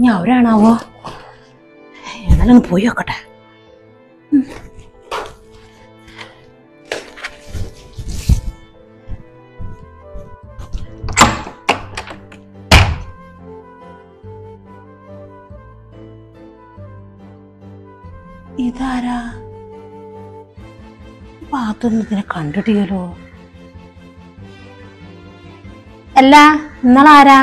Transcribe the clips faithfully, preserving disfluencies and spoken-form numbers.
ഇനി അവരാണാവോ? ഏതായാലും ഒന്ന് പോയി നോക്കട്ടെ. ഇതാരാ? ഭാഗത്തൊന്നും ഇതിനെ കണ്ടിട്ടില്ലല്ലോ. അല്ല, നിങ്ങളാരാ?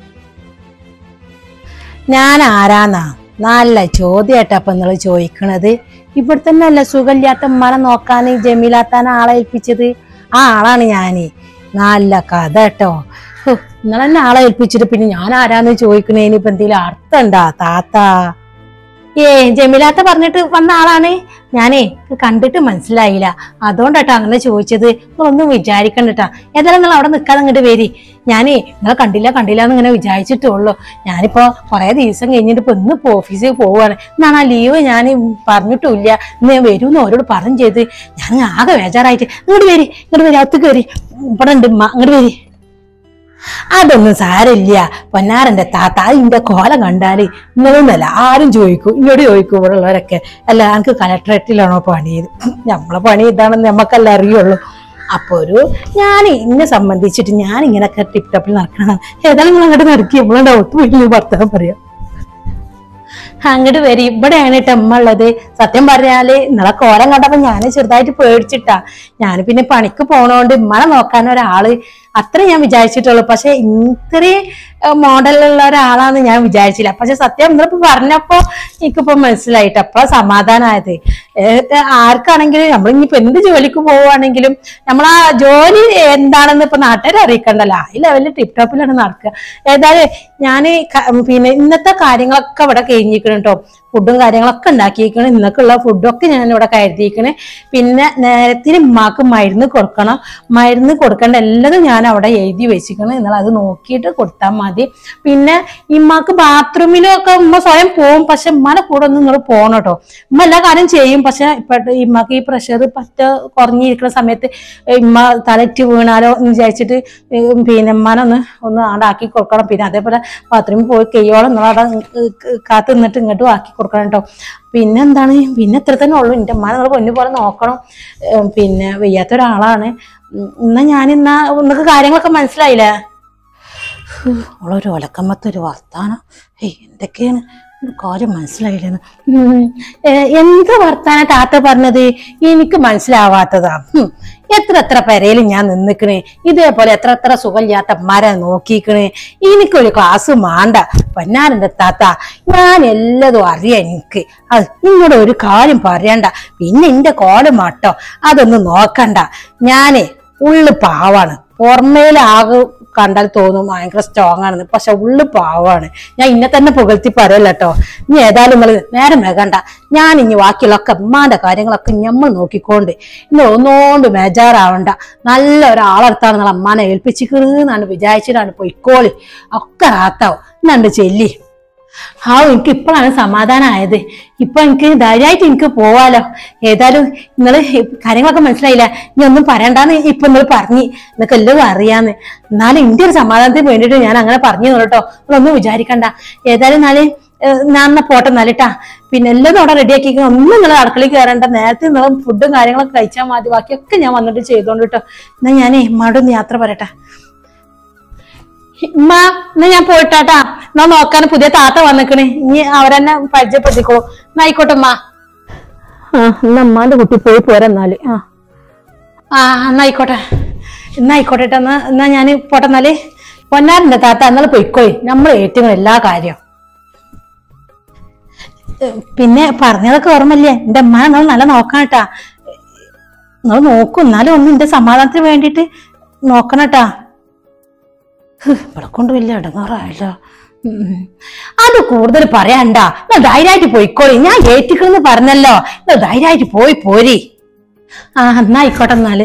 ഞാൻ ആരാന്നാ? നല്ല ചോദ്യായിട്ടാ അപ്പൊ നിങ്ങള് ചോദിക്കണത്. ഇവിടെ തന്നെ അല്ല സുഖമില്ലാത്ത ഉമ്മാനെ നോക്കാൻ ജമീലാത്താൻ ആളെ ഏൽപ്പിച്ചത്. ആ ആളാണ് ഞാന്. നല്ല കഥ കേട്ടോ. നിങ്ങളെന്നെ ആളെ ഏൽപ്പിച്ചിട്ട് പിന്നെ ഞാൻ ആരാന്ന് ചോദിക്കണേന് ഇപ്പൊ എന്തെങ്കിലും അർത്ഥം ഉണ്ടാ താത്ത? ഏ ജമീലാത്ത പറഞ്ഞിട്ട് വന്ന ആളാണ് ഞാനേ. കണ്ടിട്ട് മനസ്സിലായില്ല, അതുകൊണ്ടാട്ടോ അങ്ങനെ ചോദിച്ചത്. നിങ്ങളൊന്നും വിചാരിക്കണ്ടട്ടാ. ഏതായാലും നിങ്ങൾ അവിടെ നിൽക്കാതെ അങ്ങോട്ട് വരി. ഞാനേ നിങ്ങളെ കണ്ടില്ല കണ്ടില്ല എന്ന് ഇങ്ങനെ വിചാരിച്ചിട്ടുള്ളൂ. ഞാനിപ്പോ കുറെ ദിവസം കഴിഞ്ഞിട്ട് ഇപ്പൊ ഇന്ന് ഇപ്പൊ ഓഫീസിൽ പോവാണ്. എന്നാണ് ആ ലീവ് ഞാൻ പറഞ്ഞിട്ടില്ല. ഇന്ന് ഞാൻ വരുമെന്ന് അവരോട് പറഞ്ഞു ചെയ്ത് ഞാൻ ആകെ ബേജാറായിട്ട്. ഇങ്ങോട്ട് വരി, ഇങ്ങോട്ട് വരി, അകത്തേക്ക് വരി. ഇവിടെ ഉണ്ട് ഉമ്മ, അങ്ങോട്ട് വരി. അതൊന്നും സാരമില്ല പൊന്നാരന്റെ താത്ത. അതിന്റെ കോലം കണ്ടാല് നിങ്ങളൊന്നല്ല ആരും ചോദിക്കും, ഇങ്ങോട്ട് ചോദിക്കും ഇവിടെ ഉള്ളവരൊക്കെ. അല്ല എനിക്ക് കളക്ടറേറ്റിലാണോ പണി? നമ്മളെ പണി ഇതാണെന്ന് നമ്മക്കെല്ലാം അറിയുള്ളൂ. അപ്പൊ ഒരു ഞാൻ എന്നെ സംബന്ധിച്ചിട്ട് ഞാൻ ഇങ്ങനൊക്കെ ടിപ് ടോപ്പിൽ നടക്കണം. ഏതായാലും നിങ്ങൾ അങ്ങോട്ട് നടക്കി നമ്മളുടെ ഒത്തു വീട്ടിൽ ഭർത്താവ് പറയാം. അങ്ങോട്ട് വരി. ഇവിടെയാണ് കേട്ടോ അമ്മ ഉള്ളത്. സത്യം പറഞ്ഞാല് നിങ്ങളെ കോലം കണ്ടപ്പോ ഞാൻ ചെറുതായിട്ട് പേടിച്ചിട്ടാ. ഞാൻ പിന്നെ പണിക്ക് പോണോണ്ട് ഉമ്മനെ നോക്കാൻ ഒരാള് അത്രേ ഞാൻ വിചാരിച്ചിട്ടുള്ളൂ. പക്ഷെ ഇത്രയും മോഡലുള്ള ഒരാളാന്ന് ഞാൻ വിചാരിച്ചില്ല. പക്ഷെ സത്യം നിങ്ങളിപ്പോ പറഞ്ഞപ്പോ എനിക്കിപ്പോ മനസ്സിലായിട്ട് അപ്പൊ സമാധാനമായത്. ആർക്കാണെങ്കിലും നമ്മൾ ഇനിയിപ്പോ എന്ത് ജോലിക്ക് പോവുകയാണെങ്കിലും നമ്മളാ ജോലി എന്താണെന്ന് ഇപ്പൊ നാട്ടുകാരെ അറിയിക്കണ്ടല്ലോ. ഈ ലെവലിൽ ടിപ് ടോപ്പിലാണ് നടക്കുക. ഏതായാലും ഞാന് പിന്നെ ഇന്നത്തെ കാര്യങ്ങളൊക്കെ ഇവിടെ കഴിഞ്ഞിരിക്കണം കേട്ടോ. ഫുഡും കാര്യങ്ങളൊക്കെ ഉണ്ടാക്കിയിരിക്കണം. ഇന്നൊക്കെയുള്ള ഫുഡൊക്കെ ഞാൻ ഇവിടെ കരുതിയിരിക്കണേ. പിന്നെ നേരത്തിന് ഉമ്മാക്ക് മരുന്ന് കൊടുക്കണം. മരുന്ന് കൊടുക്കേണ്ട എല്ലാതും ഞാൻ അവിടെ എഴുതി വെച്ചിരിക്കണം. എന്നാൽ അത് നോക്കിയിട്ട് കൊടുത്താൽ മതി. പിന്നെ ഇമ്മാക്ക് ബാത്റൂമിലൊക്കെ ഉമ്മ സ്വയം പോവും. പക്ഷെ ഉമ്മാനെ കൂടെ ഒന്ന് നിങ്ങൾ പോകണം കേട്ടോ. ഉമ്മ എല്ലാ കാര്യം ചെയ്യും. പക്ഷെ ഇപ്പൊ ഇമ്മക്ക് ഈ പ്രഷർ പറ്റ കുറഞ്ഞിരിക്കുന്ന സമയത്ത് ഇമ്മ തലറ്റ് വീണാലോ എന്ന് വിചാരിച്ചിട്ട് പിന്നെ ഉമ്മാനൊന്ന് ഒന്ന് ആടാക്കി കൊടുക്കണം. പിന്നെ അതേപോലെ ബാത്റൂമിൽ പോയി കയ്യോളം നിങ്ങളവിടെ കാത്തു നിന്നിട്ട് ഇങ്ങോട്ടും ആക്കി കൊടുക്കണം കേട്ടോ. പിന്നെ എന്താണ്, പിന്നെ ഇത്ര തന്നെ ഉള്ളു. എൻ്റെ ഉമ്മാനെ നിങ്ങൾ പൊന്നു പോലെ നോക്കണം. പിന്നെ വയ്യാത്ത ഒരാളാണ്. എന്നാ ഞാൻ ഇന്നാ നിങ്ങൾക്ക് കാര്യങ്ങളൊക്കെ മനസ്സിലായില്ലേ? അവളൊരു ഒലക്കമ്മത്തെ ഒരു വർത്താനം. ഏയ് എന്തൊക്കെയാണ് കാര്യം മനസ്സിലായില്ലെന്ന്. എന്ത് വർത്താനം താത്ത പറഞ്ഞത് എനിക്ക് മനസ്സിലാവാത്തതാ. എത്ര എത്ര പെരയിലും ഞാൻ നിന്നിക്കണേ. ഇതേപോലെ എത്ര എത്ര സുഖമില്ലാത്ത അമ്മാരെ നോക്കിക്കണേ. എനിക്കൊരു ക്ലാസ് മാണ്ട പൊന്നാരന്റെ താത്ത. ഞാൻ എല്ലാതും അറിയാം എനിക്ക്. അത് നിങ്ങളുടെ ഒരു കാര്യം പറയണ്ട. പിന്നെ എന്റെ കോലം മാട്ടോ അതൊന്നും നോക്കണ്ട. ഞാനേ ഉള്ളു പാവാണ്. പുറമേലാകെ കണ്ടാൽ തോന്നും ഭയങ്കര സ്ട്രോങ് ആണെന്ന്. പക്ഷെ ഉള്ളു പാവാണ്. ഞാൻ ഇന്നെ തന്നെ പുകഴ്ത്തി പറയല്ല കേട്ടോ. ഇനി ഏതായാലും നിങ്ങൾ നേരം വേഗണ്ട. ഞാൻ ഇനി ബാക്കിയുള്ളൊക്കെ ഉമ്മാന്റെ കാര്യങ്ങളൊക്കെ നമ്മൾ നോക്കിക്കൊണ്ട് ഇന്ന് ഒന്നുകൊണ്ട് ബേജാറാവണ്ട. നല്ല ഒരാളെടുത്താണ് നിങ്ങൾ അമ്മാനെ ഏൽപ്പിച്ചിരിക്കുന്നതെന്നാണ് വിചാരിച്ചിട്ടാണ് പൊയ്ക്കോളി. ഒക്കെ റാത്താവും എന്നാണ്ട് ചെല്ലി. ആ എനിക്ക് ഇപ്പോഴാണ് സമാധാനമായത്. ഇപ്പൊ എനിക്ക് ധൈര്യമായിട്ട് എനിക്ക് പോവാലോ. ഏതായാലും നിങ്ങള് കാര്യങ്ങളൊക്കെ മനസ്സിലായില്ല. ഇനി ഒന്നും പറയണ്ടെന്ന് ഇപ്പൊ നിങ്ങൾ പറഞ്ഞ് എന്നൊക്കെ എല്ലാവരും അറിയാന്ന്. എന്നാലും എന്റെ ഒരു സമാധാനത്തിന് വേണ്ടിയിട്ട് ഞാൻ അങ്ങനെ പറഞ്ഞു കേട്ടോ. നിങ്ങളൊന്നും വിചാരിക്കണ്ട. ഏതായാലും എന്നാല് ഞാൻ എന്നാ പോട്ടെ എന്നാലിട്ടാ. പിന്നെ എല്ലാം അവിടെ റെഡിയാക്കി. ഒന്നും നിങ്ങൾ അടുക്കളയിൽ കയറേണ്ട. നേരത്തെ നിങ്ങൾ ഫുഡും കാര്യങ്ങളൊക്കെ കഴിച്ചാൽ മതി. ബാക്കിയൊക്കെ ഞാൻ വന്നിട്ട് ചെയ്തോണ്ട് കേട്ടോ. എന്നാ ഞാനേ ഉമ്മാടെ ഒന്ന് യാത്ര പറയട്ടെ. ഉമ്മ എന്നാ ഞാൻ പോയിട്ടാട്ടാ. എന്നാ നോക്കാൻ പുതിയ താത്ത വന്നിക്കണേ. ഇനി അവരെന്നെ പരിചയപ്പെടുത്തിക്കോളൂ. എന്നാ ആയിക്കോട്ടെ ഉമ്മ. ആ എന്നാ അമ്മാന്റെ കുട്ടി പോയി പോരെന്നാല്. ആ ആ എന്നായിക്കോട്ടെ എന്നായിക്കോട്ടെ എന്നാ എന്നാ ഞാൻ പോട്ടെ എന്നാല്. പൊന്നാരന്റെ താത്ത എന്നാലും പൊയ്ക്കോയി. നമ്മൾ ഏറ്റവും എല്ലാ കാര്യം. പിന്നെ പറഞ്ഞതൊക്കെ ഓർമ്മല്ലേ? എന്റെ അമ്മ നിങ്ങൾ നല്ല നോക്കണം കേട്ടാ. നിങ്ങൾ നോക്കും. എന്നാലും ഒന്ന് എന്റെ സമാധാനത്തിന് വേണ്ടിയിട്ട് നോക്കണം കേട്ടാ. ഇവിടെ കൊണ്ട് വലിയ ഇടങ്ങാറായല്ലോ. അത് കൂടുതൽ പറയണ്ട. ധൈര്യമായിട്ട് പോയിക്കോളി. ഞാൻ ഏറ്റിക്കണെന്ന് പറഞ്ഞല്ലോ. ധൈര്യമായിട്ട് പോയി പോരി. ആ എന്നാ ആയിക്കോട്ടെ എന്നാല്.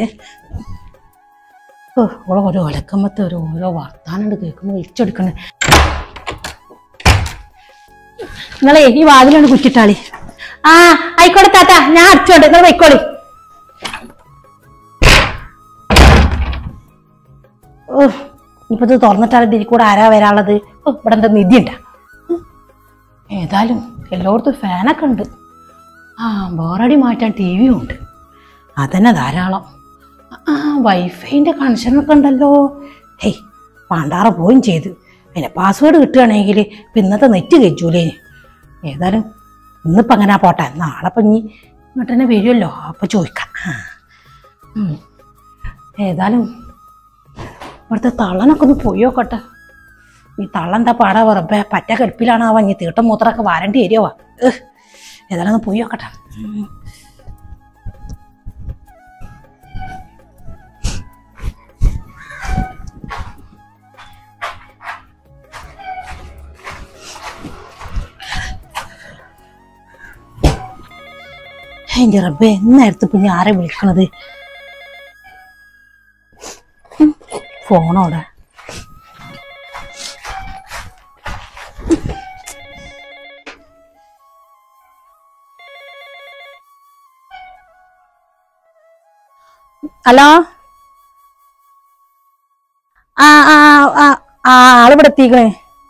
ഓ ഓളെ ഓരോ ഒലക്കമ്മത്തെ ഒരു ഓരോ വർത്താനം കേൾക്കുമ്പോ വിളിച്ചെടുക്കണേ. നിങ്ങളെ ഈ വാതിലാണ് കുറ്റിട്ടാളി. ആ ആയിക്കോട്ടെ താത്ത, ഞാൻ അടിച്ചോണ്ട് നിങ്ങൾ പോയിക്കോളി. ഓ ഇപ്പൊ ഇത് തുറന്നിട്ടാണ് ഇതിൽ കൂടെ ആരാ വരാനുള്ളത്? ഓ ഇവിടെ എന്താ നിധി ഉണ്ടാ? ഏതായാലും എല്ലായിടത്തും ഫാനൊക്കെ ഉണ്ട്. ആ ബോറടി മാറ്റാൻ ടി വിയും ഉണ്ട്. അതന്നെ ധാരാളം. ആ വൈഫൈൻ്റെ കണക്ഷനൊക്കെ ഉണ്ടല്ലോ. ഹേയ് പാണ്ടാറ പോയും ചെയ്ത്. അതിൻ്റെ പാസ്വേഡ് കിട്ടുകയാണെങ്കിൽ ഇപ്പം ഇന്നത്തെ നെറ്റ് കഴിച്ചൂലേ. ഏതായാലും ഇന്നിപ്പം അങ്ങനെ പോട്ടെ. നാളെ ഇപ്പം ഇനി ഇങ്ങോട്ട് തന്നെ വരുമല്ലോ, അപ്പം ചോദിക്കാം. ഏതായാലും ഇവിടുത്തെ തള്ളനൊക്കെ ഒന്ന് പോയി നോക്കട്ടെ. ഈ തള്ളെന്താ പാടാ വെറുതെ പറ്റ കെടുപ്പിലാണാവാ. ഇനി തീട്ടം മൂത്രമൊക്കെ വാരേണ്ടി വരുമോ. ഏതായാലും ഒന്ന് പോയി നോക്കട്ടെ. എൻ്റെ റബ്ബേ എന്നേരത്ത് പിന്നെ ആരെ വിളിക്കണത്? ഫോണോടെ. ഹലോ. ആ ആ ആ ആള് ഇവിടെ എത്തിക്കണേ.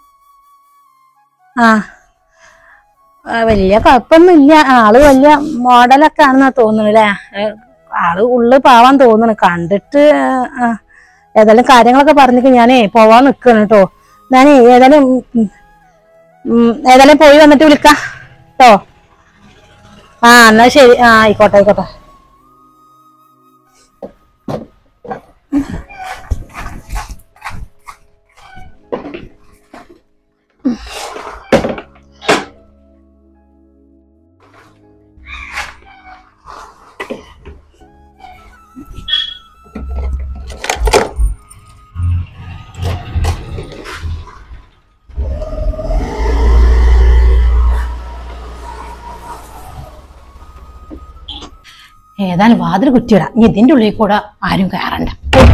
ആ വലിയ കുഴപ്പമൊന്നുമില്ല. ആള് വലിയ മോഡലൊക്കെ ആണെന്നാ തോന്നുന്നല്ലേ. ആള് ഉള്ളു പാവാൻ തോന്നുന്നു കണ്ടിട്ട്. ഏതായാലും കാര്യങ്ങളൊക്കെ പറഞ്ഞിട്ട് ഞാനേ പോവാൻ നിൽക്കണം കേട്ടോ. ഞാനേ ഏതായാലും ഏതായാലും പോയി വന്നിട്ട് വിളിക്കാം കേട്ടോ. ആ എന്നാ ശരി. ആ ആയിക്കോട്ടെ ആയിക്കോട്ടെ. ഏതായാലും വാതിൽ കുറ്റിയിടാം. ഇനി ഇതിൻ്റെ ഉള്ളിൽ കൂടെ ആരും കയറണ്ട.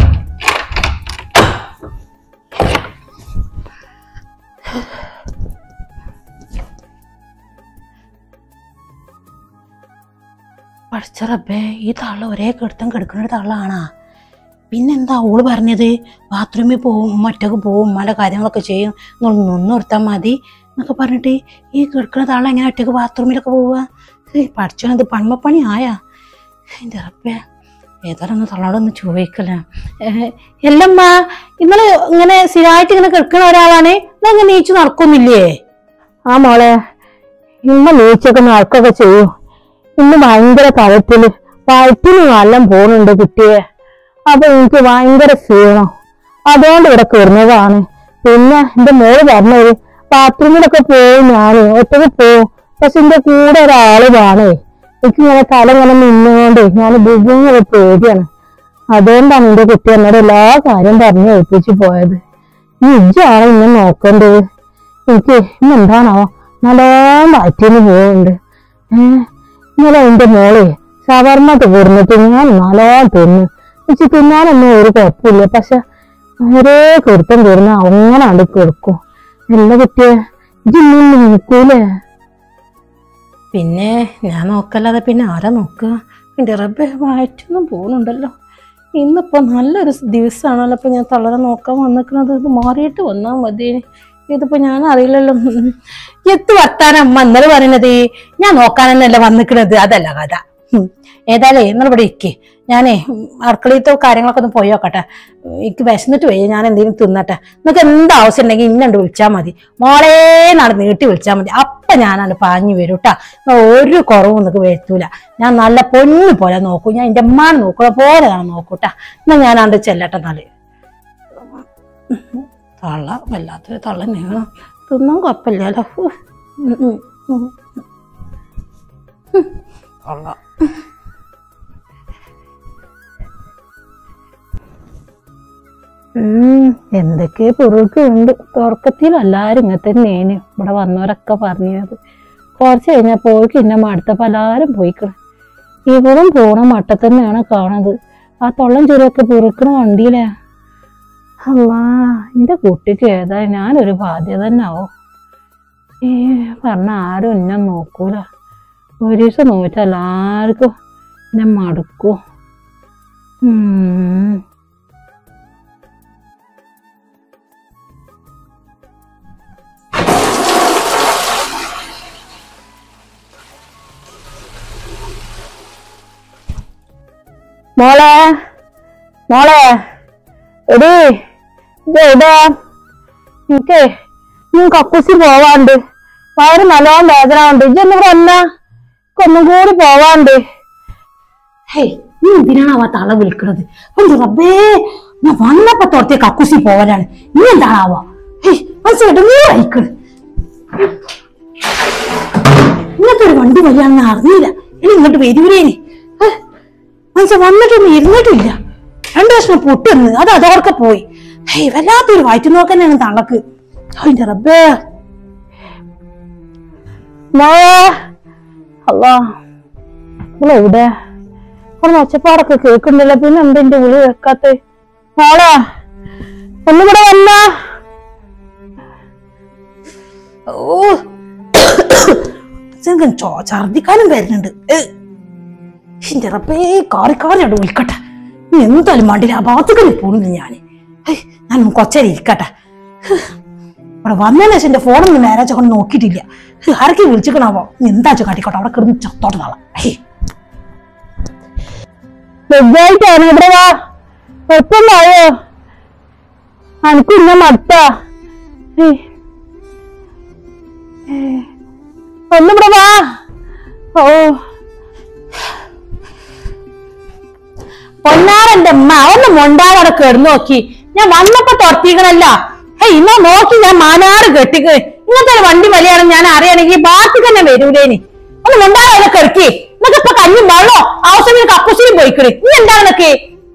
പഠിച്ച റബ്ബേ, ഈ തള്ള ഒരേ കെടുത്തം കെടുക്കുന്ന ഒരു തള്ളാണാ. പിന്നെന്താ ഓള് പറഞ്ഞത്? ബാത്റൂമിൽ പോവും, മറ്റൊക്കെ പോവും, ഉമ്മാൻ്റെ കാര്യങ്ങളൊക്കെ ചെയ്യും, നിന്ന് കൊടുത്താൽ മതി എന്നൊക്കെ പറഞ്ഞിട്ട് ഈ കിടക്കുന്ന തള്ള എങ്ങനെ ഒറ്റക്ക് ബാത്റൂമിലൊക്കെ പോവുക? പഠിച്ചത് പൺമപ്പണി ആയാ എൻ്റെ റബ്ബേ. ഏതായാലും ഒന്ന് തള്ളോടൊന്ന് ചോദിക്കല. എല്ലമ്മ ഇന്നലെ ഇങ്ങനെ സ്ഥിരമായിട്ട് ഇങ്ങനെ കിടക്കുന്ന ഒരാളാണ്, ഇങ്ങനെ നീച്ചു നടക്കൊന്നില്ലേ? ആ മോളെ, ഇമ്മ നീച്ചൊക്കെ നടക്കൊക്കെ ചെയ്യും. ഇന്ന് ഭയങ്കര തലത്തില് വയറ്റിന് നല്ല പോണുണ്ട് കുട്ടിയെ. അപ്പൊ എനിക്ക് ഭയങ്കര ക്ഷീണം, അതുകൊണ്ട് ഇവിടെ കിടന്നതാണ്. പിന്നെ എന്റെ മോള് പറഞ്ഞത് ബാത്റൂമിലൊക്കെ പോവും, ഞാന് ഒറ്റക്ക് പോവും, പക്ഷെ എന്റെ കൂടെ ഒരാള് വേണേ. എനിക്കിങ്ങനെ തല ഇങ്ങനെ നിന്നുകൊണ്ട് ഞാൻ ബുദ്ധിമുട്ട് പേടിയാണ്. അതുകൊണ്ടാണ് എന്റെ കുട്ടി എന്നോട് എല്ലാ കാര്യം പറഞ്ഞ് ഏൽപ്പിച്ചു പോയത്. ഈ ഇജ്ജാണ് ഇന്നെ നോക്കേണ്ടത്. എനിക്ക് ഇന്നെന്താണോ നല്ലോണം വയറ്റിന് പോകുന്നുണ്ട്. ഏഹ് ഇന്നലെ എന്റെ മോളെ ഷവർമ്മ തീർന്നിട്ട് ഞാൻ നല്ലോണം തിന്നു. എനിക്ക് തിന്നാനൊന്നും ഒരു കുഴപ്പമില്ല, പക്ഷെ ഒരേ കെടുത്തം തീർന്ന് അങ്ങനെ അടി കൊടുക്കും. എല്ലാ കുട്ടിയെ ഇജ്ജൊന്നും നോക്കൂലേ? പിന്നെ ഞാൻ നോക്കല്ലാതെ പിന്നെ ആരാ നോക്കുക? എൻ്റെ റബ്ബേ വയറ്റൊന്നും പോകുന്നുണ്ടല്ലോ. ഇന്നിപ്പോ നല്ലൊരു ദിവസമാണല്ലോ ഇപ്പൊ ഞാൻ തള്ളനെ നോക്കാൻ വന്നിക്കുന്നത്. ഇത് മാറിയിട്ട് വന്നാൽ മതി. ഇതിപ്പോ ഞാൻ അറിയില്ലല്ലോ. എത്ത് വർത്താനം അമ്മ ഇന്നലെ പറയുന്നത്? ഞാൻ നോക്കാനെന്നല്ല വന്നിക്കണത്, അതല്ല കഥ. ഏതായാലും നിങ്ങൾ ഇവിടെ ഇരിക്കേ, ഞാനേ അടുക്കളയിലത്തെ കാര്യങ്ങളൊക്കെ ഒന്ന് പോയി നോക്കട്ടെ. എനിക്ക് വിശന്നിട്ട് വയ്യ, ഞാൻ എന്തെങ്കിലും തിന്നട്ടെ. നിങ്ങൾക്ക് എന്താ ആവശ്യം ഉണ്ടെങ്കിൽ ഇന്നണ്ട് വിളിച്ചാൽ മതി. മോളേ നാളെ നീട്ടി വിളിച്ചാൽ മതി. അപ്പൊ ഞാനാണ് പാഞ്ഞു വരും കേട്ടാ. ഒരു കുറവും നിങ്ങൾക്ക് വരുത്തൂല. ഞാൻ നല്ല പൊന്നു പോലെ നോക്കും. ഞാൻ എൻ്റെ അമ്മാനെ നോക്കണ പോലെ ഞാൻ നോക്കൂട്ടാ. എന്നാ ഞാനാണ്ട് ചെല്ലട്ടെ. നാളെ തള്ള വല്ലാത്തൊരു തള്ള തന്നെയാണ്. തിന്നാൻ കുഴപ്പമില്ലല്ലോ. തള്ള ഉം എന്തൊക്കെ പുറകുണ്ട്. തുറക്കത്തിൽ എല്ലാരും ഇങ്ങനെ തന്നെയാണ് ഇവിടെ വന്നവരൊക്കെ പറഞ്ഞത്. കുറച്ച് കഴിഞ്ഞപ്പോഴേക്ക് ഇന്നെ മടുത്തപ്പോ എല്ലാരും പോയിക്കണേ. ഇവളും പോണ മട്ട തന്നെയാണ് കാണുന്നത്. ആ തൊള്ളം ചുരമൊക്കെ പുറക്കണ വണ്ടിയിലെ. അല്ലാ, എന്റെ കുട്ടിക്ക് ഏതാ ഞാനൊരു ബാധ്യത തന്നെ ആവോ? ഈ പറഞ്ഞ ആരും എന്നെ നോക്കൂല. ഒരു ദിവസം നോക്കിച്ചാൽ എല്ലാവർക്കും എന്നെ മടുക്കൂ. ഉം മോളെ മോളെ എടീ ഇതെവിടാ? എനിക്കേ നീ കക്കൂസി പോവാണ്ട്, വയറ് നല്ലോണം വേദന ഉണ്ട്. ഇജൊന്നും വന്ന ഒന്നും കൂടി പോവാണ്ട്. ഹേ, നീ എന്തിനാണാവാ തള വിളിക്കണത്? റബ്ബേ, ഞാൻ വന്നപ്പോ തോർത്തിയ കക്കൂസി പോവലാണ്. നീ എന്താണാവാ? ഹേ, മനസ്സിലായിട്ട് നീ അയക്കണ്. ഇങ്ങനത്തെ ഒരു വണ്ടി വരികയാണെന്ന് അറിഞ്ഞില്ല. ഇനി ഇങ്ങോട്ട് വരൂരേന്. മനസ്സിൽ വന്നിട്ടൊന്നും ഇരുന്നിട്ടില്ല. രണ്ടു വർഷം പൊട്ടുന്ന് അത് അതോർക്കെ പോയി. ഹേ, വല്ലാത്തൊരു വയറ്റു നോക്കാനാണ് തള്ളക്ക്. അതിന്റെ റബ്ബേ. അല്ലാ, എവിടെ കുറച്ച് ഒച്ചപ്പാടൊക്കെ കേൾക്കുന്നില്ല. പിന്നെ എന്താ എന്റെ വിളി വെക്കാത്ത? മോളെ ഒന്നുകൂടെ വന്ന. ഓ, ഛർദിക്കാനും വരുന്നുണ്ട്. എന്റെ റബ്ബേ, കാറി കാറി അവിടെ വിളിക്കട്ടെ. നീ എന്തായാലും മണ്ടില്ല, ആ ഭാഗത്തേക്ക് പോണില്ല. ഞാന് ഞാൻ കൊച്ചേരി ഇരിക്കട്ടെ. അവിടെ വന്നതിന് ശേഷം എന്റെ ഫോണൊന്നും മാരേജ് കൊണ്ട് നോക്കിയിട്ടില്ല. ആരൊക്കെ വിളിച്ചിക്കണാവോ? നീ എന്താ കാട്ടിക്കോട്ടെ, അവിടെ കിടന്ന് ചത്തോട്ട് നാളെ. വെജായിട്ടാണ് ഇവിടെ വാ. ഒപ്പമായോ? എനിക്കിന്ന മട്ട ഒന്നിവിടെ വാ. ഓ പൊന്നാറെന്റെ അമ്മ ഒന്ന് മൊണ്ടാതെ അവിടെ കിടന്നു നോക്കി. ഞാൻ വന്നപ്പോ തുറത്തിക്കണല്ല. ഏയ് ഇന്നോ നോക്കി ഞാൻ മാനാറ് കെട്ടിക്ക്. ഇങ്ങനത്തെ ഒരു വണ്ടി വലിയാണെന്ന് ഞാൻ അറിയണമെങ്കിൽ ബാക്കി തന്നെ വരൂലേനി. ഒന്ന് മൊണ്ടാതെ അവിടെ കിടക്കി. എന്നൊക്കെ ഇപ്പൊ കഞ്ഞും വെള്ളോ ആവശ്യത്തിന് കക്കൂസിനും പോയിക്കണ്. നീ എന്താണെന്നൊക്കെ?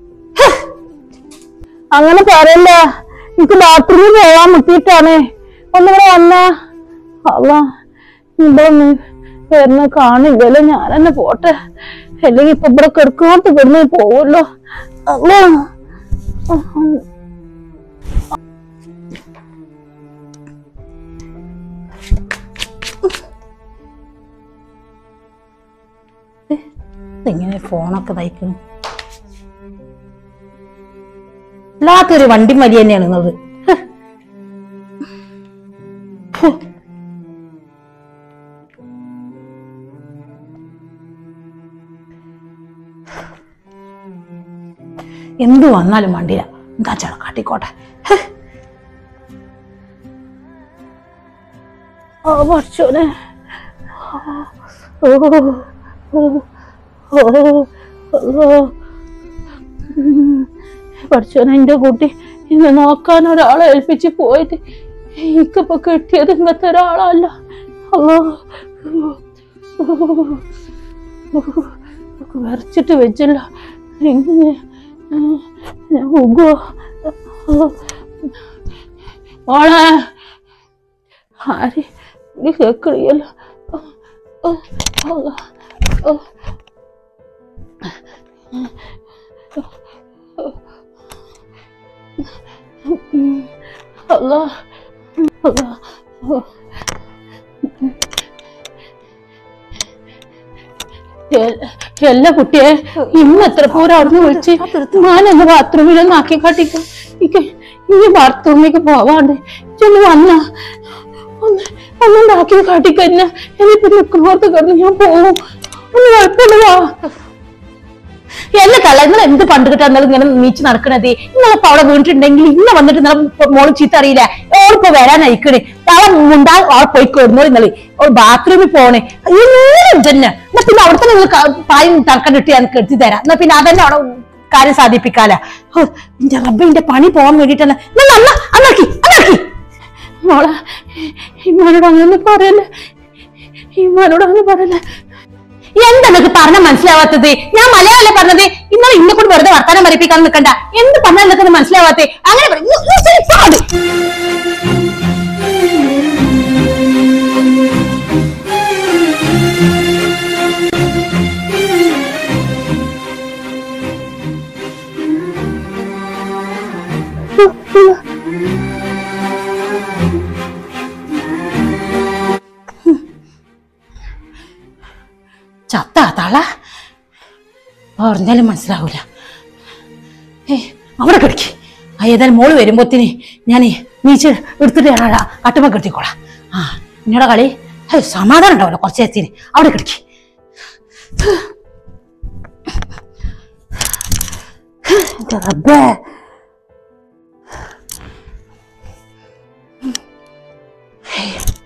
അങ്ങനെ പറയല്ല, എനിക്ക് ബാത്റൂമിൽ പോവാൻ മുട്ടിയിട്ടാണ്. ഒന്നിവിടെ വന്ന. അല്ല, ഇവിടെ ഒന്ന് വരുന്ന കാണില്ലല്ലോ. ഞാൻ തന്നെ പോട്ടെ, അല്ലെങ്കിൽ ഇപ്പൊ ഇവിടെ കിടക്കോട്ട് കിടന്ന് പോവല്ലോ. അല്ല ഇങ്ങനെ ഫോണൊക്കെ തയ്ക്കണം. എല്ലാത്തൊരു വണ്ടി മരി തന്നെയാണ് ഇന്നത്. എന്തു വന്നാലും വണ്ടിയില്ല. എന്താ ചേട്ടാ കാട്ടിക്കോട്ടെ. ഓ പഠിച്ചോനെ, പഠിച്ചോനെ, എന്റെ കുട്ടി ഇന്ന് നോക്കാൻ ഒരാളെ ഏൽപ്പിച്ച് പോയിട്ട് എനിക്കിപ്പൊ കിട്ടിയത് ഇങ്ങനത്തെ ഒരാളല്ല. അല്ലോ വരച്ചിട്ട് വെച്ചല്ലോ. എങ്ങനെ മോളെ ആര് കേക്കണിയല്ലോ. അല്ലാ അല്ലാ എല്ലാ കുട്ടിയെ ഇന്ന് എത്ര പോരാ അവിടുന്ന് വിളിച്ച് ഞാനെന്ന് ബാത്റൂമിലൊന്ന് ആക്കി കാട്ടിക്കും. ഈ ബാത്റൂമിലേക്ക് പോവാണ്ട് ചെന്ന് വന്ന ഒന്ന് ഒന്നുണ്ടാക്കി കാട്ടിക്കന്നെ. എന്നിപ്പോ നിൽക്കുന്നോർത്ത് കിടന്ന് ഞാൻ പോവും. ഒന്ന് കുഴപ്പമില്ലവാ. എല്ലാ കള്ള നിങ്ങൾ എന്ത് പണ്ട് കിട്ടാ എന്നാലും ഇങ്ങനെ നീച്ച് നടക്കണത്? നിങ്ങളിപ്പോ അവിടെ വീണിട്ടുണ്ടെങ്കിൽ ഇന്ന് വന്നിട്ട് നിങ്ങളെ മോള് ചീത്ത അറിയില്ല. ഓളിപ്പോ വരാൻ അയക്കണേ. താളെ മുണ്ടാ അവിടെ പോയി കൊടുന്നോ. നിങ്ങള് ബാത്റൂമിൽ പോണേ തന്നെ. എന്നാ പിന്നെ അവിടെ തന്നെ നിങ്ങൾ പായും തർക്കം ഇട്ട് ഞാൻ കെടുത്തി തരാം. എന്നാ പിന്നെ അതന്നെ അവിടെ കാര്യം സാധിപ്പിക്കാല. എന്റെ റബ്ബിന്റെ പണി പോകാൻ വേണ്ടിട്ടല്ല. അന്നാക്കി അന്നാക്കി മോളെ, ഇമ്മാനോട് അങ്ങനെ പറയല്ലേ, ഇമ്മാനോട് അങ്ങനെ പറയല്ലേ. എന്താ നിങ്ങൾക്ക് പറഞ്ഞ മനസ്സിലാവാത്തത്? ഞാൻ മലയാളല്ലേ പറഞ്ഞത്. ഇന്നലെ ഇന്നെ കൊണ്ട് വെറുതെ വർത്താനം പറയിപ്പിക്കാൻ നിൽക്കണ്ട. എന്ത് പറഞ്ഞാൽ നിനക്ക് മനസ്സിലാവാത്തേ? അങ്ങനെ ചത്താ തള പറഞ്ഞാലും മനസ്സിലാവൂല. ഏ അവിടെ കിടക്കി. ആ ഏതായാലും മോള് വരുമ്പോത്തിന് ഞാൻ നീച്ച് എടുത്തിട്ട് കട്ടുമ്പോ കിടത്തിക്കോളാം. ആ എന്നോടെ കളി സമാധാനം ഉണ്ടാവല്ലോ കുറച്ച് നേരത്തിന്. അവിടെ കിടക്കി. റബ്ബേ Hey.